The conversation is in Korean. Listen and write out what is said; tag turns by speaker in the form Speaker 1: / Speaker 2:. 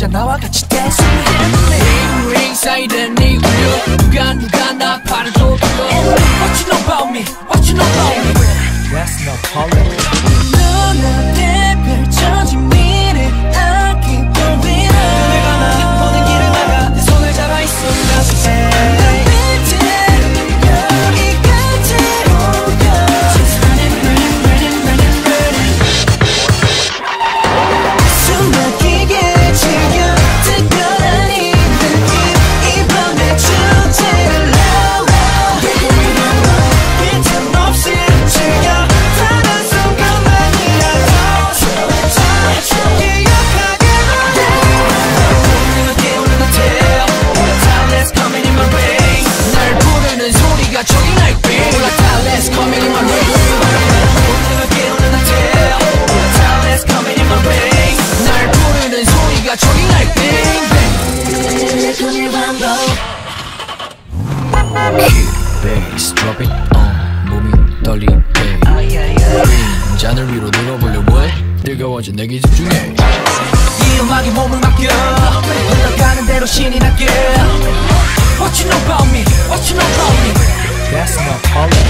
Speaker 1: 진짜 나와 같이 댄스 링 사이렌 네 울려 누가 나 팔을 줘 What you know about me? What you know about me?
Speaker 2: That's not calling.
Speaker 1: 눈앞에 펼쳐진 미래 I keep going on 내가 나 모든 길을 막아 내 손을 잡아 있어 나
Speaker 2: Bass, drop it on 몸이 떨리게 잔을 위로 들어볼래 what? 뜨거워진 내게 집중해
Speaker 1: 이 음악에 몸을 맡겨 흘러가는 대로 신이 나게 What you know about me? What you know about me?
Speaker 2: That's not calling.